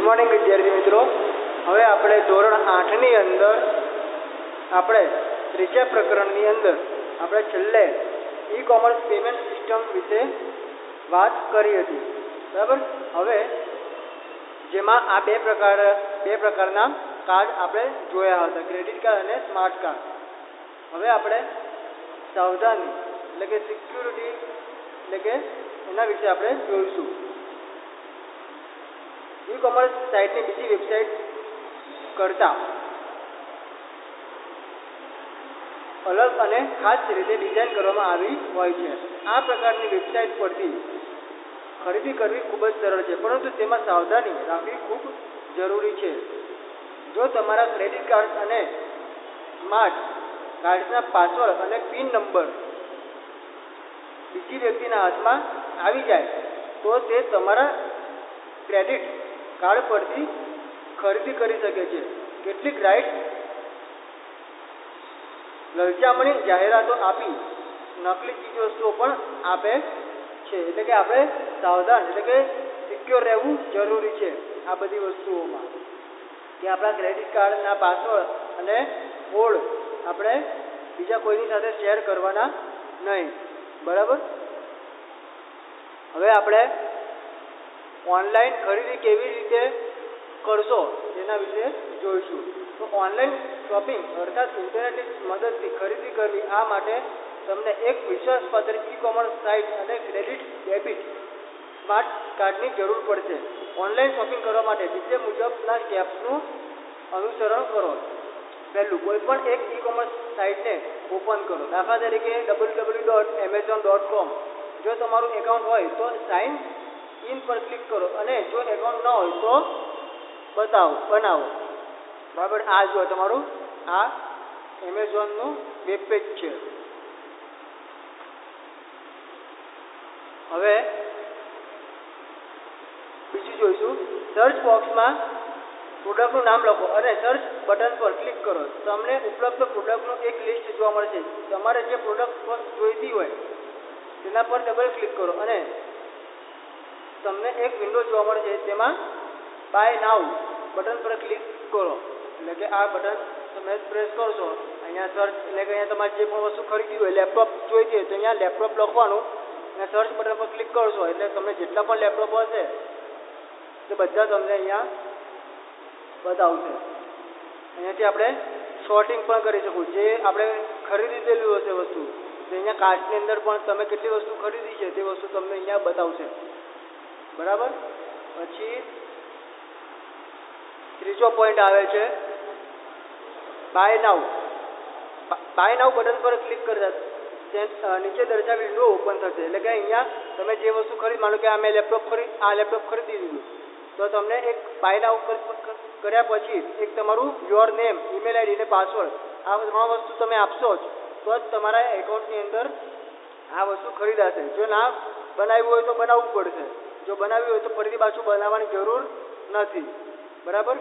Morning વિદ્યાર્થી મિત્રો, હવે આપણે ધોરણ 8ની અંદર આપણે ત્રીજા પ્રકરણની અંદર આપણે છેલ્લે ઈ કોમર્સ પેમેન્ટ સિસ્ટમ વિશે વાત કરી હતી. બરાબર. હવે જેમાં આ બે પ્રકારના કાર્ડ આપણે જોયા હતા, ક્રેડિટ કાર્ડ અને સ્માર્ટ કાર્ડ. હવે આપણે સાવધાની એટલે કે સિક્યુરિટી એટલે કે એના વિશે આપણે જોઈશું. ઈ કોમર્સ સાઇટની બીજી વેબસાઇટ કરતાં અલગ અને ખાસ રીતે ડિઝાઇન કરવામાં આવી હોય છે. આ પ્રકારની વેબસાઇટ પરથી ખરીદી કરવી ખૂબ જ સરળ છે, પરંતુ તેમાં સાવધાની રાખવી ખૂબ જરૂરી છે. જો તમારા ક્રેડિટ કાર્ડ અને સ્માર્ટ કાર્ડના પાસવર્ડ અને પિન નંબર બીજી વ્યક્તિના હાથમાં આવી જાય તો તે તમારા ક્રેડિટ કાર્ડ પરથી ખરીદી કરી શકે છે. કેટલીક રાઇટ લલચામણી જાહેરાતો આપી નકલી ચીજવસ્તુઓ પણ આપે છે. એટલે કે આપણે સાવધાન એટલે કે સિક્યોર રહેવું જરૂરી છે આ બધી વસ્તુઓમાં, કે આપણા ક્રેડિટ કાર્ડના પાસવર્ડ અને કોડ આપણે બીજા કોઈની સાથે શેર કરવાના નહીં. બરાબર. હવે આપણે ઓનલાઈન ખરીદી કેવી રીતે કરશો તેના વિશે જોઈશું. તો ઓનલાઈન શોપિંગ અર્થાત ઇન્ટરનેટની મદદથી ખરીદી કરવી, આ માટે તમને એક વિશ્વાસપાત્ર ઈ કોમર્સ સાઇટ અને ક્રેડિટ ડેબિટ સ્માર્ટ કાર્ડની જરૂર પડશે. ઓનલાઈન શોપિંગ કરવા માટે નીચે મુજબના સ્ટેપ્સનું અનુસરણ કરો. પહેલું, કોઈપણ એક ઈ કોમર્સ સાઇટને ઓપન કરો. દાખલા તરીકે www.amazon.com. જો તમારું એકાઉન્ટ હોય તો સાઇન ઇન પર ક્લિક કરો અને જો એકાઉન્ટ ન હોય તો બનાવો. બરાબર. આ જો તમારું આ એમેઝોનનું વેબ પેજ છે. હવે બીજું જોઈશું. સર્ચ બોક્સમાં પ્રોડક્ટનું નામ લખો અને સર્ચ બટન પર ક્લિક કરો. તમને ઉપલબ્ધ પ્રોડક્ટનું એક લિસ્ટ જોવા મળશે. તમારે જે પ્રોડક્ટ જોઈતી હોય તેના પર ડબલ ક્લિક કરો અને તમને એક વિન્ડો જોવા મળશે. તેમાં બાય નાઉ બટન પર ક્લિક કરો. એટલે કે આ બટન તમે પ્રેસ કરશો, અહીંયા સર્ચ એટલે કે અહીંયા તમારે જે પણ વસ્તુ ખરીદી હોય, લેપટોપ જોઈતી હોય તો અહીંયા લેપટોપ લખવાનું અને સર્ચ બટન પર ક્લિક કરશો એટલે તમને જેટલા પણ લેપટોપ હશે તે બધા તમને અહીંયા બતાવશે. અહીંયાથી આપણે શોર્ટિંગ પણ કરી શકું. જે આપણે ખરીદેલું હશે વસ્તુ તો અહીંયા કાર્ટની અંદર પણ તમે કેટલી વસ્તુ ખરીદી છે તે વસ્તુ તમને અહીંયા બતાવશે. બરાબર. પછી ત્રીજો પોઈન્ટ આવે છે buy now. Buy now button પર ક્લિક કરતા નીચે દર્શાવેલી વિન્ડો ઓપન થશે. એટલે કે અહીંયા તમે જે વસ્તુ માનો કે મેં લેપટોપ ખરીદી દીધું તો તમને એક બાય નાઉ કર્યા પછી એક તમારું યોર નેમ, ઈમેલ આઈડી અને પાસવર્ડ આ ત્રણ વસ્તુ તમે આપશો જ તો જ તમારા એકાઉન્ટની અંદર આ વસ્તુ ખરીદાશે. જો ના બનાવ્યું હોય તો બનાવવું પડશે. જો બનાવ્યું હોય તો ફરીથી પાછું બનાવવાની જરૂર નથી. બરાબર.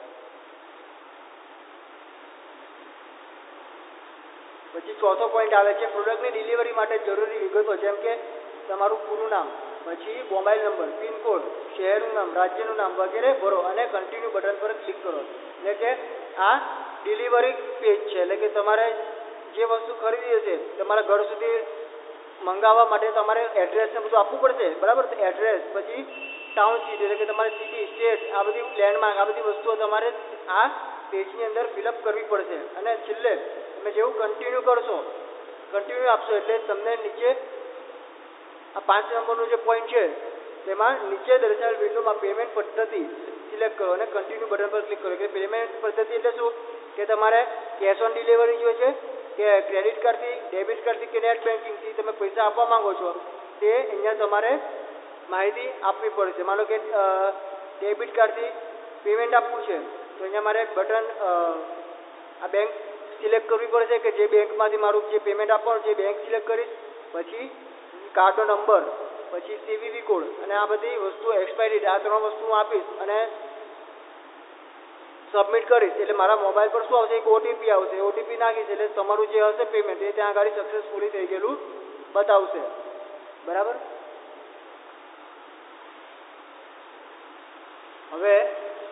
પછી ચોથો પોઈન્ટ આવે છે પ્રોડક્ટની ડિલિવરી માટે જરૂરી વિગતો, જેમ કે તમારું પૂરું નામ, પછી મોબાઈલ નંબર, પિનકોડ, શહેરનું નામ, રાજ્યનું નામ વગેરે ભરો અને કન્ટિન્યુ બટન પર ક્લિક કરો. એટલે કે આ ડિલિવરી પેજ છે. એટલે કે તમારે જે વસ્તુ ખરીદી હશે તમારા ઘર સુધી મંગાવવા માટે તમારે એડ્રેસને બધું આપવું પડશે. બરાબર. એડ્રેસ, પછી ટાઉન સિટી એટલે કે તમારે સિટી, સ્ટેટ, આ બધી લેન્ડમાર્ક, આ બધી વસ્તુઓ તમારે આ પેજની અંદર ફિલઅપ કરવી પડશે. અને છેલ્લે તમે જેવું કન્ટિન્યુ કરશો, કન્ટિન્યુ આપશો એટલે તમને નીચે આ 5 નંબરનો જે પોઈન્ટ છે તેમાં નીચે દર્શાવેલ વિન્ડોમાં પેમેન્ટ પદ્ધતિ સિલેક્ટ કરો અને કન્ટિન્યુ બટન પર ક્લિક કરો. કે પેમેન્ટ પદ્ધતિ એટલે શું કે તમારે કેશ ઓન ડિલિવરી જોઈએ છે કે ક્રેડિટ કાર્ડથી, ડેબિટ કાર્ડથી કે નેટ બેન્કિંગથી તમે પૈસા આપવા માંગો છો તે અહીંયા તમારે માહિતી આપવી પડશે. માનો કે ડેબિટ કાર્ડથી પેમેન્ટ આપવું છે તો અહીંયા મારે બટન આ બેંક સિલેક્ટ કરવી પડશે કે જે બેંકમાંથી મારું જે પેમેન્ટ આપવાનું છે બેંક સિલેક્ટ કરીશ, પછી કાર્ડનો નંબર, પછી CVV કોડ અને આ બધી વસ્તુઓ એક્સપાયરી ડેટ, આ ત્રણ વસ્તુ હું આપીશ અને સબમિટ કરીશ એટલે મારા મોબાઈલ પર શું આવશે, એક ઓટીપી આવશે. ઓટીપી નાખીશ એટલે તમારું જે હશે પેમેન્ટ એ ત્યાં આગળ સક્સેસફુલી થઈ ગયેલું બતાવશે. બરાબર. હવે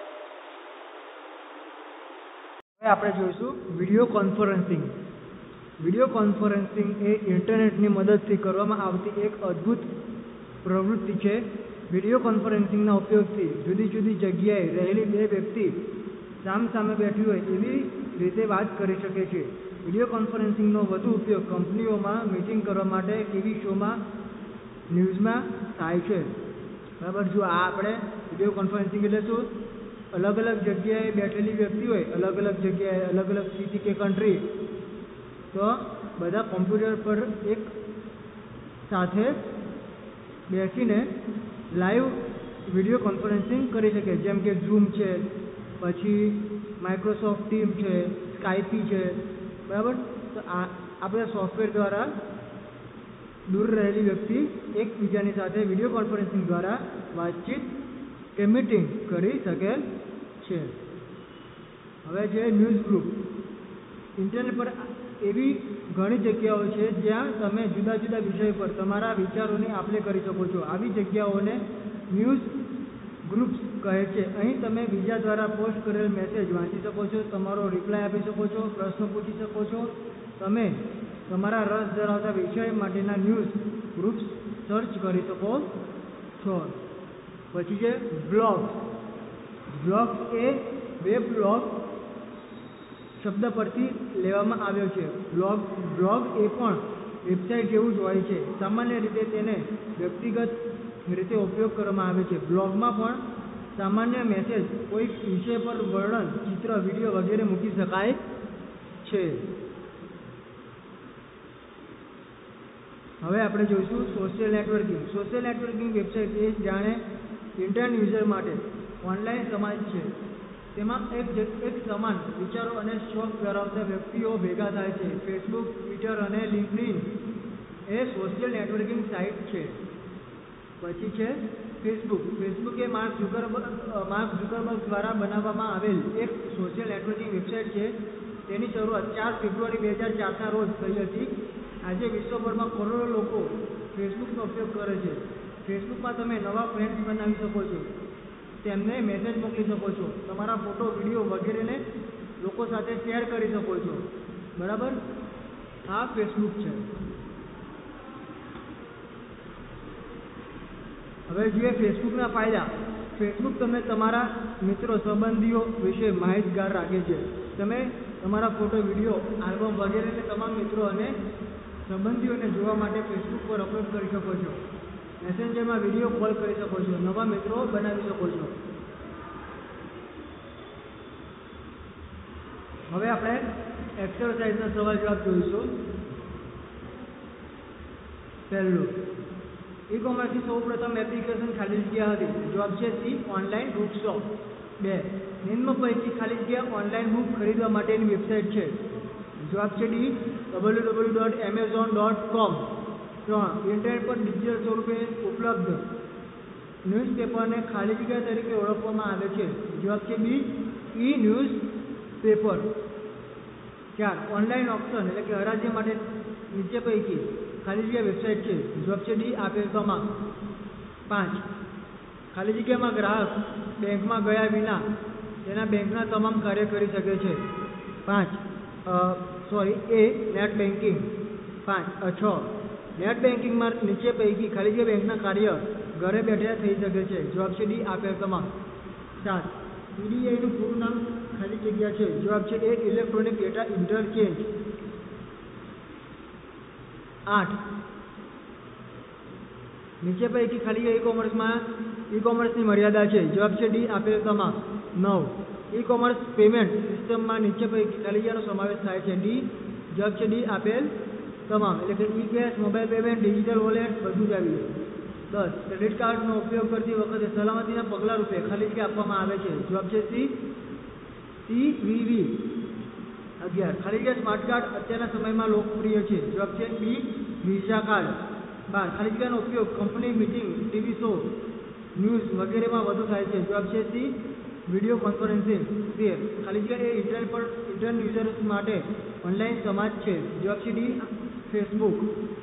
આપણે જોઈશું વિડીયો કોન્ફરન્સિંગ. વિડીયો કોન્ફરન્સિંગ એ ઇન્ટરનેટની મદદથી કરવામાં આવતી એક અદ્ભુત પ્રવૃત્તિ છે. વિડીયો કોન્ફરન્સિંગના ઉપયોગથી જુદી જુદી જગ્યાએ રહેલી બે વ્યક્તિ સામસામે બેઠી હોય એવી રીતે વાત કરી શકે છે. વિડીયો કોન્ફરન્સિંગનો વધુ ઉપયોગ કંપનીઓમાં મીટિંગ કરવા માટે, ટીવી શોમાં, ન્યૂઝમાં થાય છે. બરાબર. જો આ આપણે વિડીયો કોન્ફરન્સિંગ એટલે શું? અલગ અલગ જગ્યાએ બેઠેલી વ્યક્તિ હોય, અલગ અલગ જગ્યાએ, અલગ અલગ સિટી કે કન્ટ્રી, તો બધા કોમ્પ્યુટર પર એક સાથે બેસીને લાઈવ વિડીયો કોન્ફરન્સિંગ કરી શકે. જેમ કે ઝૂમ છે, પછી માઇક્રોસોફ્ટ ટીમ છે, સ્કાઈપી છે. બરાબર. તો આ બધા સોફ્ટવેર દ્વારા દૂર રહેલી વ્યક્તિ એકબીજાની સાથે વિડીયો કોન્ફરન્સિંગ દ્વારા વાતચીત કે મીટિંગ કરી શકે છે. હવે છે ન્યૂઝ ગ્રુપ. ઇન્ટરનેટ પર એવી ઘણી જગ્યાઓ છે જ્યાં તમે જુદા જુદા વિષય પર તમારા વિચારોની આપ-લે કરી શકો છો. આવી જગ્યાઓને ન્યૂઝ ગ્રુપ્સ કહે છે. અહીં તમે બીજા દ્વારા પોસ્ટ કરેલ મેસેજ વાંચી શકો છો, તમારો રિપ્લાય આપી શકો છો, પ્રશ્નો પૂછી શકો છો. તમે તમારા રસ ધરાવતા વિષય માટેના ન્યૂઝ ગ્રુપ્સ સર્ચ કરી શકો છો. પછી છે બ્લોગ્સ. બ્લોગ્સ એ વેબ બ્લોગ શબ્દ પરથી લેવામાં આવ્યો છે. બ્લોગ એ પણ વેબસાઇટ જેવું જ હોય છે. સામાન્ય રીતે તેને વ્યક્તિગત રીતે ઉપયોગ કરવામાં આવે છે. બ્લોગમાં પણ સામાન્ય મેસેજ, કોઈ વિષય પર વર્ણન, ચિત્ર, વિડીયો વગેરે મૂકી શકાય છે. હવે આપણે જોઈશું social networking. Social networking website એ જાણે ઇન્ટરનેટ યુઝર માટે ઓનલાઈન સમાજ છે. તેમાં એક સમાન વિચારો અને શોખ ધરાવતા વ્યક્તિઓ ભેગા થાય છે. ફેસબુક, ટ્વિટર અને લિંક્ડઇન એ સોશિયલ નેટવર્કિંગ સાઇટ છે. પછી છે ફેસબુક. ફેસબુક એ માર્ક ઝુકરબર્ગ દ્વારા બનાવવામાં આવેલ એક સોશિયલ નેટવર્કિંગ વેબસાઇટ છે. તેની શરૂઆત 4 ફેબ્રુઆરી 2004ના રોજ થઈ હતી. આજે વિશ્વભરમાં કરોડો લોકો ફેસબુકનો ઉપયોગ કરે છે. ફેસબુકમાં તમે નવા ફ્રેન્ડ્સ બનાવી શકો છો, તેમને મેસેજ મોકલી શકો છો, તમારા ફોટો, વિડીયો વગેરેને લોકો સાથે શેર કરી શકો છો. બરાબર. આ ફેસબુક છે. હવે જોઈએ ફેસબુકના ફાયદા. ફેસબુક તમને તમારા મિત્રો, સંબંધીઓ વિશે માહિતગાર રાખે છે. તમે તમારા ફોટો, વિડીયો, આલ્બમ વગેરેને તમામ મિત્રો અને સંબંધીઓને જોવા માટે ફેસબુક પર અપલોડ કરી શકો છો. મેસેન્જરમાં વિડીયો કોલ કરી શકો છો, નવા મિત્રો બનાવી શકો છો. હવે આપણે એક્સરસાઇઝના સવાલ જવાબ જોઈશું. પહેલું, ઈ-કોમર્સની સૌપ્રથમ એપ્લિકેશન ખાલી જગ્યા હતી. જવાબ છે સી, ઓનલાઈન બુક શોપ. 2, નિમ્ન પૈકી ખાલી જગ્યા ઓનલાઈન બુક ખરીદવા માટેની વેબસાઇટ છે. જવાબ છે ડી, www.amazon.com. 3, ઇન્ટરનેટ પર ડિજિટલ સ્વરૂપે ઉપલબ્ધ ન્યૂઝપેપરને ખાલી જગ્યા તરીકે ઓળખવામાં આવે છે. જવાબ છે B, e news paper. 4, online option એટલે કે હરાજી માટે નીચે પૈકી ખાલી જગ્યા વેબસાઇટ છે. જવાબ છે ડી, આપેલ તમામ. 5, ખાલી જગ્યામાં ગ્રાહક બેંકમાં ગયા વિના તેના બેંકના તમામ કાર્ય કરી શકે છે. A, net banking. 6, નેટ બેન્કિંગમાં નીચે પૈકી ખાલી જગ્યા બેંકના કાર્ય ઘરે બેઠા થઈ શકે છે. જવાબ છે ડી, આપેલ તમામ. 7, ઈડીઆઈનું પૂરું નામ ખાલી જગ્યા છે. જવાબ છે એ, ઇલેક્ટ્રોનિક ડેટા ઇન્ટરચેન્જ. 8, નીચે પૈકી ખાલી જગ્યા ઈ-કોમર્સની મર્યાદા છે. જવાબ છે ડી, આપેલ તમામ. 9, ઈ-કોમર્સ પેમેન્ટ સિસ્ટમમાં નીચે પૈકી ખાલી જગ્યાનો સમાવેશ થાય છે. ડી, જવાબ છે ડી, આપેલ તમામ. એટલે કે e cash, mobile payment, digital wallet બધું જ આવી જાય. 10, ક્રેડિટ કાર્ડનો ઉપયોગ કરતી વખતે સલામતીના પગલા રૂપે ખાલી જગ્યા આપવામાં આવે છે. જવાબ છે સી, સીવીવી. 11, ખાલી જગ્યા સ્માર્ટ કાર્ડ અત્યારના સમયમાં લોકપ્રિય છે. જવાબ છે બી, વિઝા કાર્ડ. 12, ખાલી જગ્યાનો ઉપયોગ company meeting, TV show, news વગેરેમાં વધુ થાય છે. જવાબ છે સી, વિડીયો કોન્ફરન્સિંગ. 13, ખાલી જગ્યા એ ઇન્ટરનેટ યુઝર્સ માટે ઓનલાઈન સમાજ છે. જવાબ છે ડી, ફેસબુક.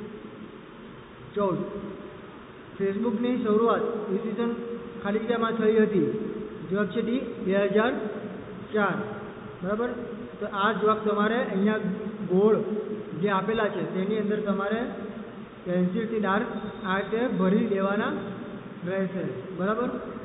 14, ફેસબુકની શરૂઆત ઈસવીસન ખાલી જગ્યામાં થઈ હતી. જવાબ છે ડી, 2004. બરાબર. તો આ જવાબ તમારે અહીંયા ગોળ જે આપેલા છે તેની અંદર તમારે પેન્સિલથી ડાર્ક આ રીતે ભરી દેવાના રહેશે. બરાબર.